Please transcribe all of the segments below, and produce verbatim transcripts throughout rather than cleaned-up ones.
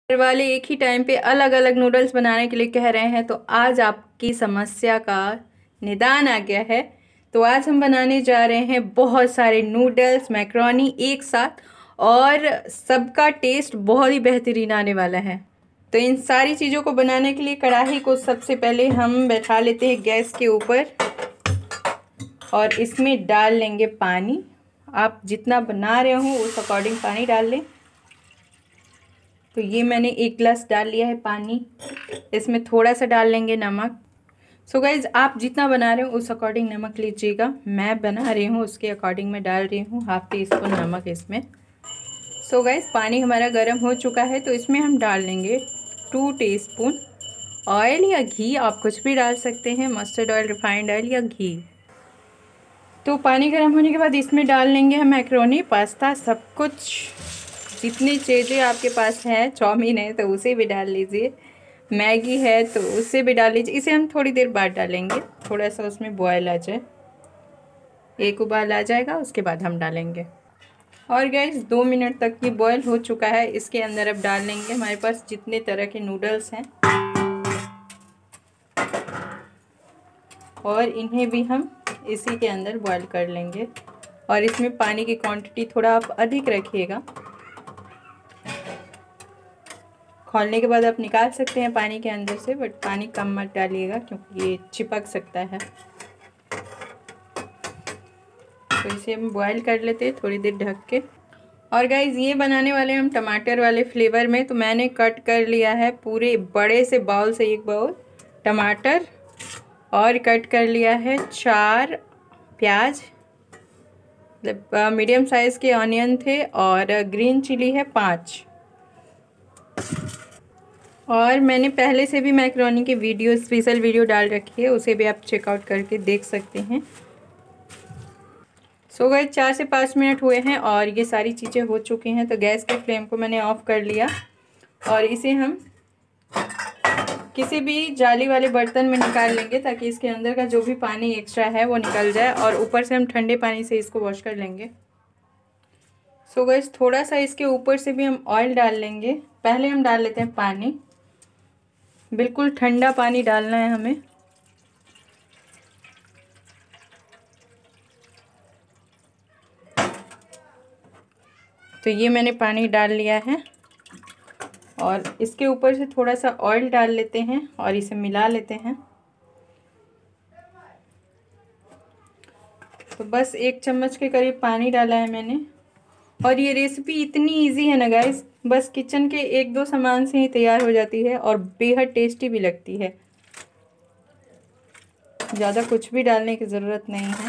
घर वाले एक ही टाइम पे अलग अलग नूडल्स बनाने के लिए कह रहे हैं, तो आज आपकी समस्या का निदान आ गया है। तो आज हम बनाने जा रहे हैं बहुत सारे नूडल्स मैक्रोनी एक साथ, और सबका टेस्ट बहुत ही बेहतरीन आने वाला है। तो इन सारी चीज़ों को बनाने के लिए कढ़ाई को सबसे पहले हम बैठा लेते हैं गैस के ऊपर, और इसमें डाल लेंगे पानी। आप जितना बना रहे हो उस अकॉर्डिंग पानी डाल लें। तो ये मैंने एक गिलास डाल लिया है पानी। इसमें थोड़ा सा डाल लेंगे नमक। सो गाइज, आप जितना बना रहे हो उस अकॉर्डिंग नमक लीजिएगा। मैं बना रही हूँ उसके अकॉर्डिंग मैं डाल रही हूँ हाफ टी स्पून नमक इसमें। सो गाइज, पानी हमारा गर्म हो चुका है, तो इसमें हम डाल लेंगे टू टीस्पून ऑयल या घी। आप कुछ भी डाल सकते हैं, मस्टर्ड ऑयल, रिफाइंड ऑयल या घी। तो पानी गर्म होने के बाद इसमें डाल लेंगे हम मैक्रोनी, पास्ता, सब कुछ जितनी चीज़ें आपके पास है। चाउमीन है तो उसे भी डाल लीजिए, मैगी है तो उसे भी डाल लीजिए। इसे हम थोड़ी देर बाद डालेंगे, थोड़ा सा उसमें बॉयल आ जाए, एक उबाल आ जाएगा उसके बाद हम डालेंगे। और गैस दो मिनट तक ये बॉयल हो चुका है। इसके अंदर अब डाल लेंगे हमारे पास जितने तरह के नूडल्स हैं, और इन्हें भी हम इसी के अंदर बॉयल कर लेंगे। और इसमें पानी की क्वांटिटी थोड़ा आप अधिक रखिएगा। खोलने के बाद आप निकाल सकते हैं पानी के अंदर से, बट पानी कम मत डालिएगा क्योंकि ये चिपक सकता है। तो इसे हम बॉयल कर लेते हैं थोड़ी देर ढक के। और गाइज, ये बनाने वाले हम टमाटर वाले फ्लेवर में, तो मैंने कट कर लिया है पूरे बड़े से बाउल से एक बाउल टमाटर, और कट कर लिया है चार प्याज, मतलब मीडियम साइज़ के ऑनियन थे, और ग्रीन चिली है पाँच। और मैंने पहले से भी मैक्रोनी की वीडियो, स्पेशल वीडियो डाल रखी है, उसे भी आप चेकआउट करके देख सकते हैं। सो गाइस, चार से पाँच मिनट हुए हैं और ये सारी चीज़ें हो चुकी हैं। तो गैस के फ्लेम को मैंने ऑफ कर लिया, और इसे हम किसी भी जाली वाले बर्तन में निकाल लेंगे ताकि इसके अंदर का जो भी पानी एक्स्ट्रा है वो निकल जाए, और ऊपर से हम ठंडे पानी से इसको वॉश कर लेंगे। सो गाइस, थोड़ा सा इसके ऊपर से भी हम ऑयल डाल लेंगे। पहले हम डाल लेते हैं पानी, बिल्कुल ठंडा पानी डालना है हमें। तो ये मैंने पानी डाल लिया है, और इसके ऊपर से थोड़ा सा ऑयल डाल लेते हैं और इसे मिला लेते हैं। तो बस एक चम्मच के करीब पानी डाला है मैंने। और ये रेसिपी इतनी इजी है ना गाइस, बस किचन के एक दो सामान से ही तैयार हो जाती है और बेहद टेस्टी भी लगती है। ज़्यादा कुछ भी डालने की ज़रूरत नहीं है।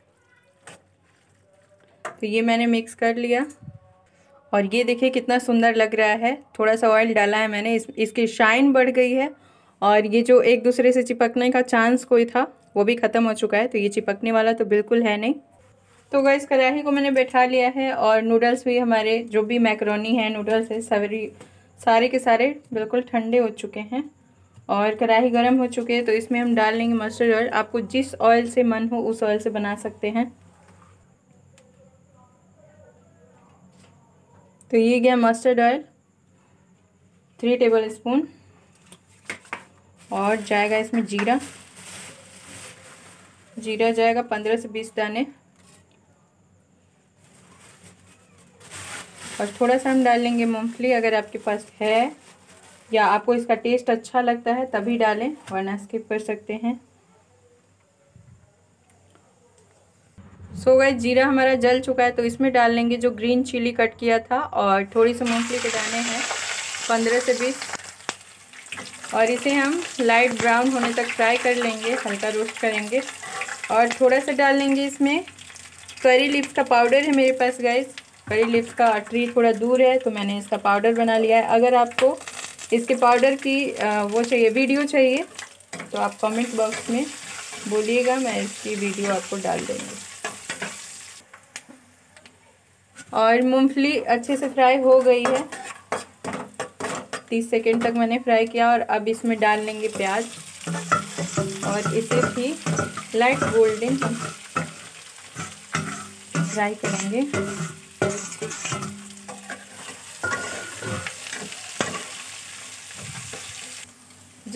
तो ये मैंने मिक्स कर लिया, और ये देखिए कितना सुंदर लग रहा है। थोड़ा सा ऑयल डाला है मैंने, इस इसकी शाइन बढ़ गई है, और ये जो एक दूसरे से चिपकने का चांस कोई था वो भी ख़त्म हो चुका है। तो ये चिपकने वाला तो बिल्कुल है नहीं। तो गैस, कढ़ाई को मैंने बैठा लिया है, और नूडल्स भी हमारे जो भी मैक्रोनी है, नूडल्स है, सारी सारे के सारे बिल्कुल ठंडे हो चुके हैं, और कढ़ाई गर्म हो चुके हैं। तो इसमें हम डाल लेंगे मस्टर्ड ऑयल। आपको जिस ऑयल से मन हो उस ऑयल से बना सकते हैं। तो ये गया mustard oil three tablespoon, और जाएगा इसमें जीरा। जीरा जाएगा पंद्रह से बीस दाने, और थोड़ा सा हम डाल लेंगे मूंगफली, अगर आपके पास है या आपको इसका टेस्ट अच्छा लगता है तभी डालें, वरना स्किप कर सकते हैं। सो गाइस, जीरा हमारा जल चुका है, तो इसमें डाल लेंगे जो ग्रीन चिली कट किया था, और थोड़ी सी मूंगफली के दाने हैं पंद्रह से बीस, और इसे हम लाइट ब्राउन होने तक फ्राई कर लेंगे, हल्का रोस्ट करेंगे। और थोड़ा सा डाल लेंगे इसमें करी लीव्स का पाउडर है मेरे पास गाइस। करी लीव्स का ट्री थोड़ा दूर है, तो मैंने इसका पाउडर बना लिया है। अगर आपको इसके पाउडर की वो चाहिए, वीडियो चाहिए, तो आप कमेंट बॉक्स में बोलिएगा, मैं इसकी वीडियो आपको डाल देंगे। और मूंगफली अच्छे से फ्राई हो गई है, तीस सेकेंड तक मैंने फ्राई किया। और अब इसमें डाल लेंगे प्याज, और इसे भी लाइट गोल्डन फ्राई करेंगे।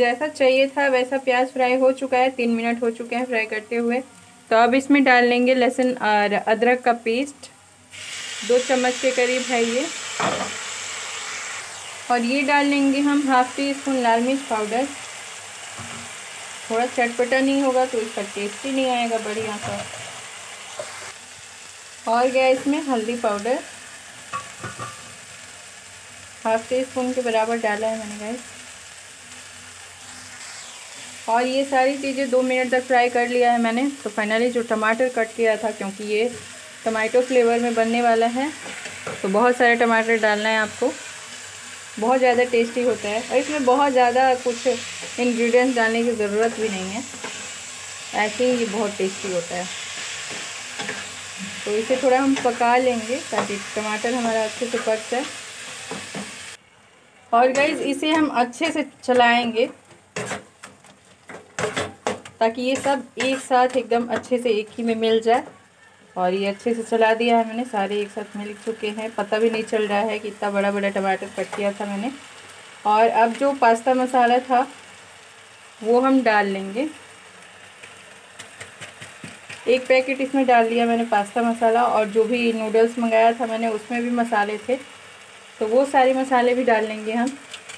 जैसा चाहिए था वैसा प्याज फ्राई हो चुका है, तीन मिनट हो चुके हैं फ्राई करते हुए। तो अब इसमें डाल लेंगे लहसुन और अदरक का पेस्ट, दो चम्मच के करीब है ये। और ये डाल लेंगे हम हाफ टी स्पून लाल मिर्च पाउडर। थोड़ा चटपटा नहीं होगा तो इसका टेस्ट ही नहीं आएगा बढ़िया सा। और गया इसमें हल्दी पाउडर, हाफ टी स्पून के बराबर डाला है मैंने गाइस। और ये सारी चीज़ें दो मिनट तक फ्राई कर लिया है मैंने। तो फाइनली जो टमाटर कट किया था, क्योंकि ये टमाटो फ्लेवर में बनने वाला है तो बहुत सारे टमाटर डालना है आपको, बहुत ज़्यादा टेस्टी होता है। और इसमें बहुत ज़्यादा कुछ इंग्रेडिएंट्स डालने की ज़रूरत भी नहीं है, ऐसे ही ये बहुत टेस्टी होता है। तो इसे थोड़ा हम पका लेंगे ताकि टमाटर हमारा अच्छे से पक जाए। और गाइस इसे हम अच्छे से चलाएंगे ताकि ये सब एक साथ एकदम अच्छे से एक ही में मिल जाए। और ये अच्छे से चला दिया है मैंने, सारे एक साथ मिल चुके हैं, पता भी नहीं चल रहा है कि इतना बड़ा बड़ा टमाटर कट किया था मैंने। और अब जो पास्ता मसाला था वो हम डाल लेंगे, एक पैकेट इसमें डाल दिया मैंने पास्ता मसाला। और जो भी नूडल्स मंगाया था मैंने उसमें भी मसाले थे, तो वो सारे मसाले भी डाल लेंगे हम।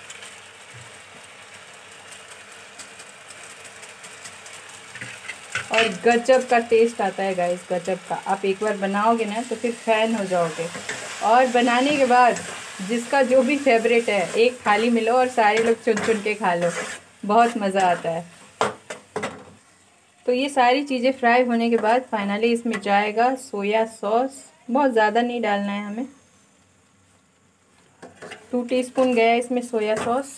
और गजब का टेस्ट आता है गाइस, गजब का। आप एक बार बनाओगे ना तो फिर फैन हो जाओगे। और बनाने के बाद जिसका जो भी फेवरेट है एक थाली में लो और सारे लोग चुन चुन के खा लो, बहुत मज़ा आता है। तो ये सारी चीज़ें फ्राई होने के बाद फाइनली इसमें जाएगा सोया सॉस। बहुत ज़्यादा नहीं डालना है हमें, टू टीस्पून गया इसमें सोया सॉस।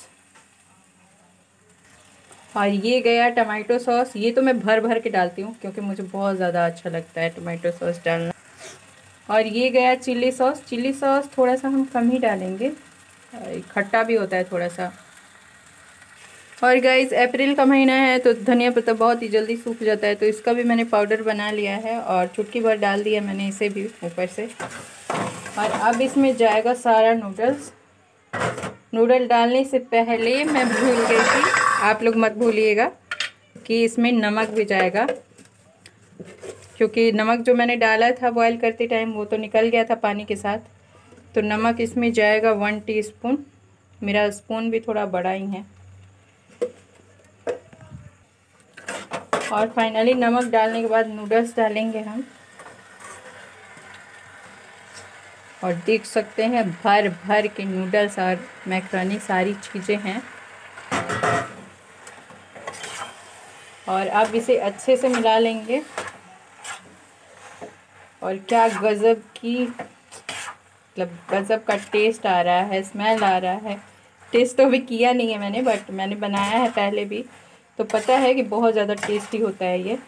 और ये गया टमाटो सॉस, ये तो मैं भर भर के डालती हूँ क्योंकि मुझे बहुत ज़्यादा अच्छा लगता है टमाटो सॉस डालना। और ये गया चिल्ली सॉस, चिल्ली सॉस थोड़ा सा हम कम ही डालेंगे, खट्टा भी होता है थोड़ा सा। और गाइस अप्रैल का महीना है तो धनिया पत्ता बहुत ही जल्दी सूख जाता है, तो इसका भी मैंने पाउडर बना लिया है और चुटकी भर डाल दिया मैंने इसे भी ऊपर से। और अब इसमें जाएगा सारा नूडल्स। नूडल डालने से पहले मैं भूल गई थी, आप लोग मत भूलिएगा कि इसमें नमक भी जाएगा, क्योंकि नमक जो मैंने डाला था बॉईल करते टाइम वो तो निकल गया था पानी के साथ। तो नमक इसमें जाएगा वन टीस्पून, मेरा स्पून भी थोड़ा बड़ा ही है। और फाइनली नमक डालने के बाद नूडल्स डालेंगे हम। और देख सकते हैं भर भर के नूडल्स और मैक्रोनी सारी चीज़ें हैं। और अब इसे अच्छे से मिला लेंगे। और क्या गज़ब की, मतलब गज़ब का टेस्ट आ रहा है, स्मेल आ रहा है। टेस्ट तो अभी किया नहीं है मैंने, बट मैंने बनाया है पहले भी, तो पता है कि बहुत ज़्यादा टेस्टी होता है ये।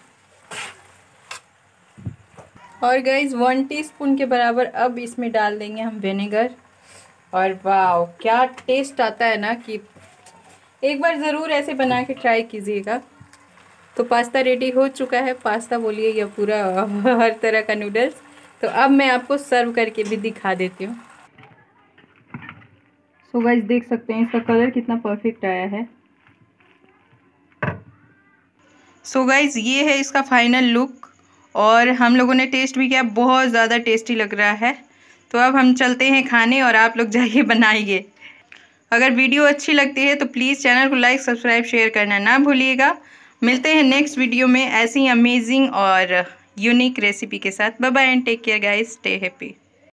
और गाइस वन टीस्पून के बराबर अब इसमें डाल देंगे हम विनेगर। और वाह क्या टेस्ट आता है ना, कि एक बार ज़रूर ऐसे बना के ट्राई कीजिएगा। तो पास्ता रेडी हो चुका है, पास्ता बोलिए या पूरा हर तरह का नूडल्स। तो अब मैं आपको सर्व करके भी दिखा देती हूँ। सो गाइस देख सकते हैं इसका कलर कितना परफेक्ट आया है। सो गाइस ये है इसका फाइनल लुक। और हम लोगों ने टेस्ट भी किया, बहुत ज़्यादा टेस्टी लग रहा है। तो अब हम चलते हैं खाने और आप लोग जाइए बनाइए। अगर वीडियो अच्छी लगती है तो प्लीज़ चैनल को लाइक सब्सक्राइब शेयर करना ना भूलिएगा। मिलते हैं नेक्स्ट वीडियो में ऐसी अमेजिंग और यूनिक रेसिपी के साथ। Bye bye and take care guys, stay happy.